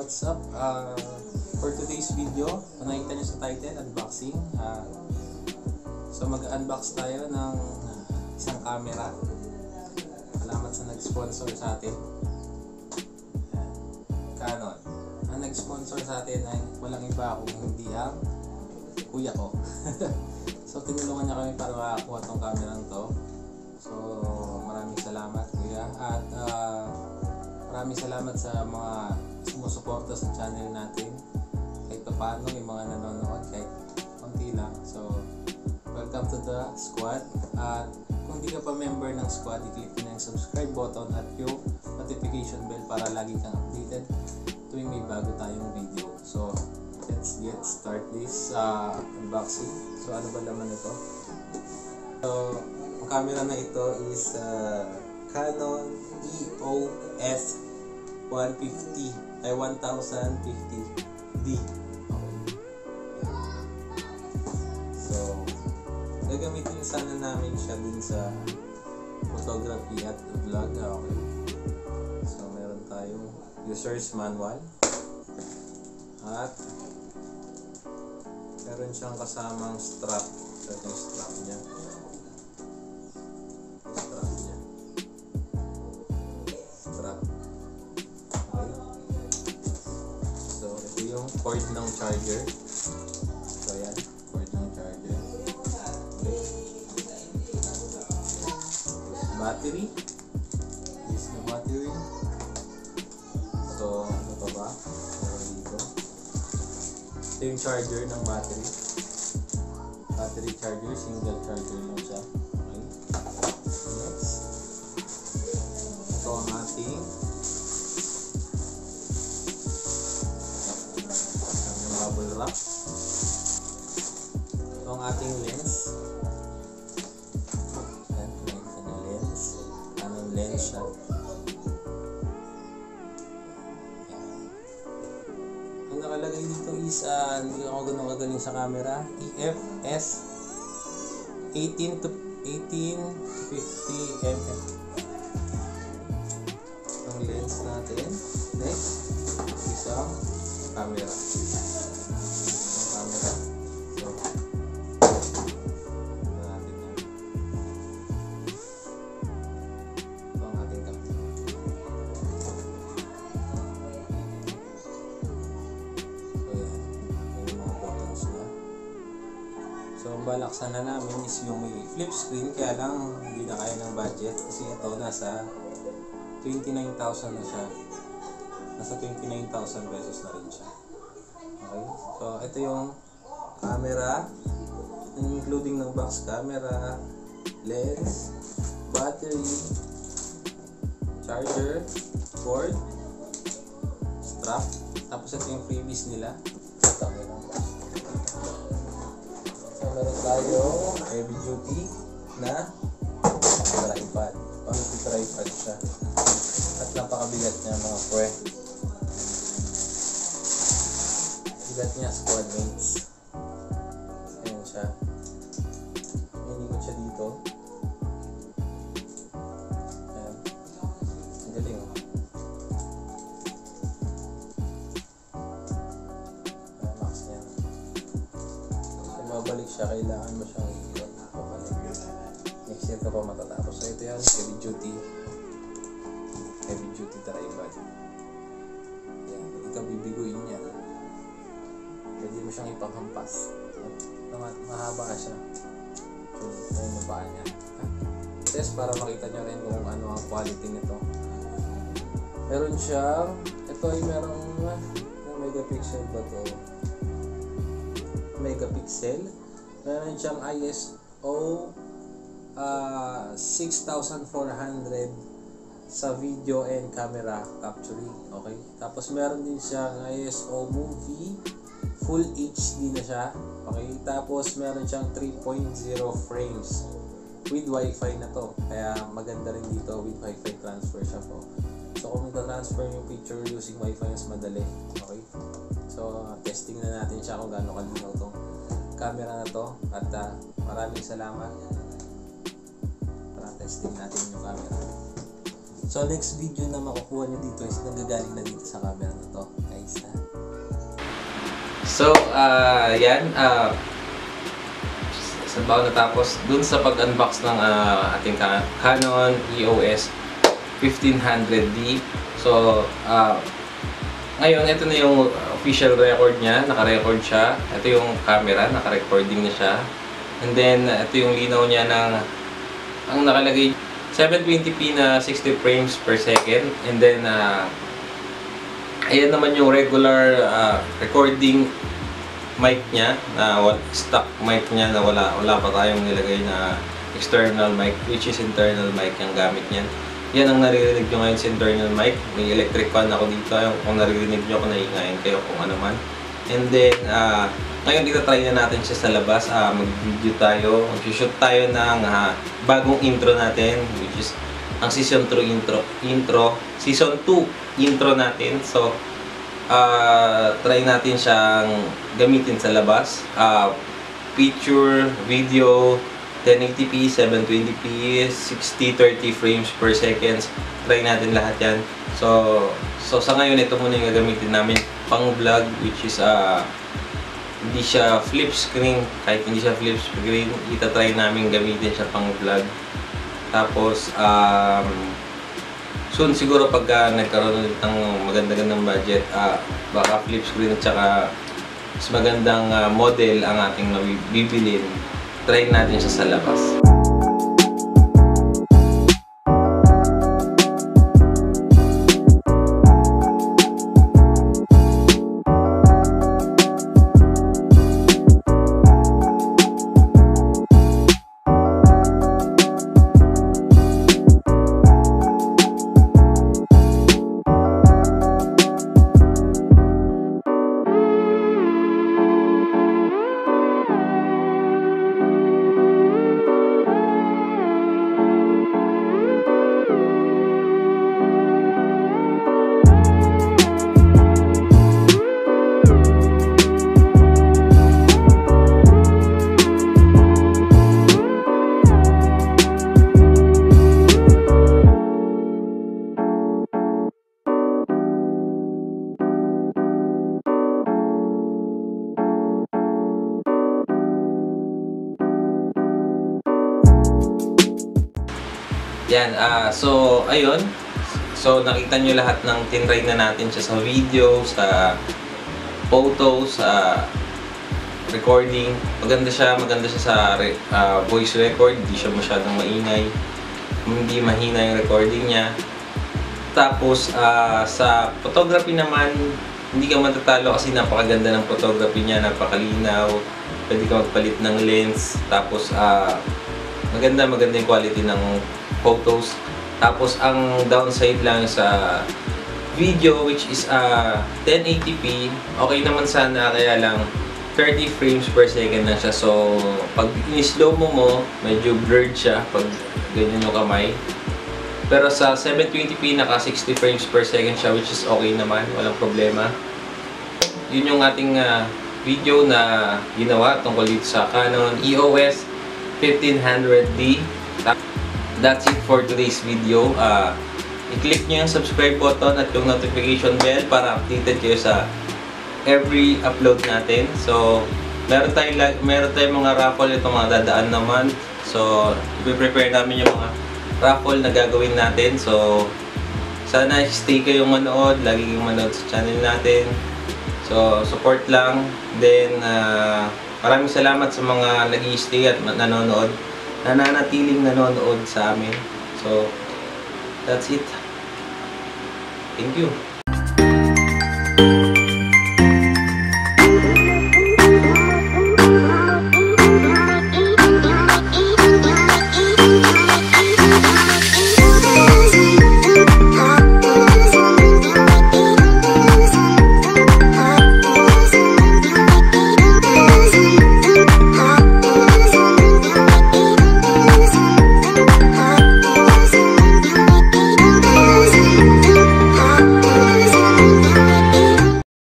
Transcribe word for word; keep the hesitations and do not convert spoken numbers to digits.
what's up? Uh, for today's video, nakita nyo sa title, unboxing. Uh, so mag-unbox tayo ng isang camera. Salamat sa nag-sponsor sa atin. Canon. Ang nag-sponsor sa atin ay walang iba kung hindi ang kuya ko. So tinulungan niya kami para makakuha tong camera to. So maraming salamat kuya. At uh, maraming salamat sa mga sumusuporta sa channel natin. Kahit pa paano may mga nanonood kahit konti lang. So welcome to the squad. At kung di ka pa member ng squad, i-click mo yung subscribe button at yung notification bell para lagi kang updated tuwing may bago tayong video. So let's get start this uh, unboxing. So ano ba naman ito? So ang camera na ito is uh, Canon E O S one fifty ay one thousand fifty D. Okay. So gagamitin sana namin siya din sa photography at vlog. Okay. So meron tayong user's manual at meron siyang kasamang strap. So ito yung strap niya. Strap niya. Strap. Okay. So ito yung cord ng charger. So yan, cord ng charger. Okay. This battery. This is the battery. So ano pa ba? Meron dito. Ito yung charger ng battery. Battery charger, single charger lang siya. Okay. Next. Ito ang ating yung bubble wrap. Ito ang ating lens. Ayan, ito na lens. Anong lens siya? Ang nakalagay dito is uh, hindi ako ganun kagaling sa camera. E F S eighteen to fifty millimeter ang lens natin. Next, isang camera. Isang camera. So, ito natin yan. Ito ang ating camera. So, ang balaksan na namin is yung may flip screen, kaya lang hindi na kaya ng budget kasi ito nasa twenty-nine thousand na siya. Nasa twenty-nine thousand pesos na rin siya. Okay? So, ito yung camera, including ng box camera, lens, battery, charger, cord, strap, tapos ito yung freebies nila. Ito, meron. So, meron tayo heavy duty na tripod. Pang-tripod siya. At napakabigat niya mga pre. Bigat niya, squad mates. Ayan siya. Inikot siya dito. Ayan. Ang galing oh. Ayan, max niya. Babalik siya, kailangan mo siyang ikot pabalik. Next year ka pa matatapos. So ito yan, heavy duty heavy duty tripod. Yan, hindi ka bibiguin yan. Pwede mo siyang ipanghampas. Mahaba ka siya. So ayun yung paa niya. Test para makita nyo rin kung ano ang quality nito. Meron siyang, ito ay merong megapixel ba to? Megapixel. Meron siyang I S O uh, six thousand four hundred sa video and camera capturing. Okay. Tapos meron din siyang I S O movie full H D na siya. Okay. Tapos meron siyang three point zero frames with wifi na to. Kaya maganda rin dito with wifi transfer siya po. So kung transfer yung picture using wifi, mas madali. Okay. So testing na natin siya kung gaano kalinaw tong camera na to. At uh, maraming salamat. Para testing natin yung camera. So next video na makukuha nyo dito is nanggagaling na dito sa camera na to. Okay. guys. Ha? So, uh, yan. Uh, saan ba ako natapos? Dun sa pag-unbox ng uh, ating Canon E O S fifteen hundred D. So, uh, ngayon, ito na yung official record niya. Naka-record siya. Ito yung camera. Naka-recording na siya. And then, ito yung linaw niya ng ang nakalagay seven twenty p na sixty frames per second. And then, uh, ayan naman yung regular uh, recording mic niya, na uh, stock mic niya na wala, wala pa tayong nilagay na external mic, which is internal mic yung gamit niyan. Yan ang naririnig nyo ngayon sa internal mic. May electric fan ako dito. Kung naririnig nyo, kung naiingayin kayo, kung ano man. And then, uh, ngayon itatry na natin siya sa labas. Uh, mag-video tayo, mag-shoot tayo ng uh, bagong intro natin, which is ang season two intro, intro, season two intro natin. So, uh, try natin siyang gamitin sa labas. Uh, picture, video, ten eighty p, seven twenty p, sixty thirty frames per second. Try natin lahat yan. So, so sa ngayon, ito muna yung gagamitin namin pang vlog, which is uh, hindi siya flip screen. Kahit hindi siya flip screen, itatry namin gamitin siya pang vlog. Tapos, um, soon siguro pagka nagkaroon ulit ng maganda-gandang budget, uh, baka flip screen at saka mas magandang uh, model ang ating bibilin. Try natin siya sa labas. Yan, uh, so, ayun. So, nakita nyo lahat ng tinry na natin siya sa video, sa photo, sa recording. Maganda siya, maganda siya sa uh, voice record. Hindi siya masyadong maingay. Hindi mahina yung recording niya. Tapos, uh, sa photography naman, hindi ka matatalo kasi napakaganda ng photography niya, napakalinaw. Pwede ka magpalit ng lens. Tapos, uh, maganda, maganda yung quality ng photos. Tapos ang downside lang sa video, which is uh, ten eighty p, okay naman sana, kaya lang thirty frames per second lang siya. So pag in-slow mo mo, medyo blurred siya pag ganyan yung kamay. Pero sa seven twenty p, naka sixty frames per second siya, which is okay naman, walang problema. Yun yung ating uh, video na ginawa tungkol dito sa Canon E O S fifteen hundred D. That's it for today's video. Uh, I-click nyo yung subscribe button at yung notification bell para updated kayo sa every upload natin. So, meron tayong, meron tayong mga raffle, itong mga dadaan naman. So, i-prepare namin yung mga raffle na gagawin natin. So, sana stay kayong manood, lagi kayong manood sa channel natin. So, support lang. Then, uh, maraming salamat sa mga nag-i-stay at nanonood. Nananatiling nanonood sa amin. So, that's it. Thank you.